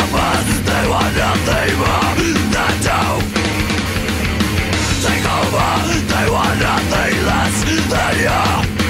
us, they want nothing more than to take over. They want nothing less than your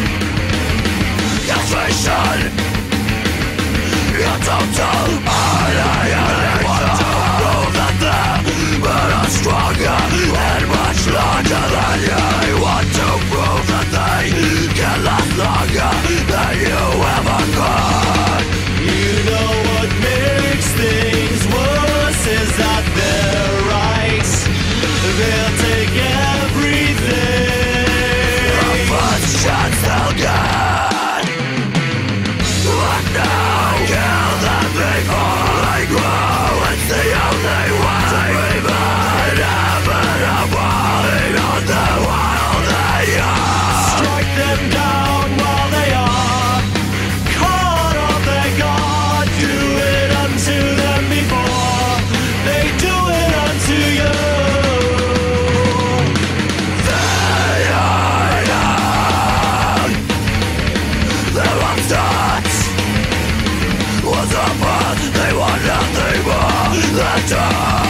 castration, your total annihilation. They want to prove that they're better, stronger, and much larger than you. They want to prove that they can last longer than you ever could. You know what makes things worse is that they're right. They'll take everything. The first chance they'll get. But now, kill them before they grow. It's the only way to prevent inevitable on the wild they are. Strike them down while they are caught off their guard. Do it unto them before they do it unto you. They are young. They're upstarts. What's up, they want nothing more than to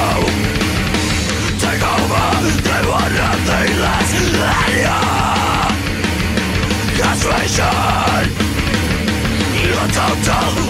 take over. They want nothing less than your castration, your total